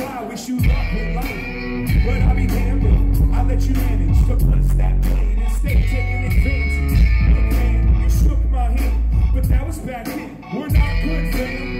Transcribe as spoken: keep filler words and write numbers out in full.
why I wish you luck with life. But I'll be damned if I let you manage to punch that blade and stay taking advantage. Look, man, you shook my hand, but that was back then. We're not good, fam.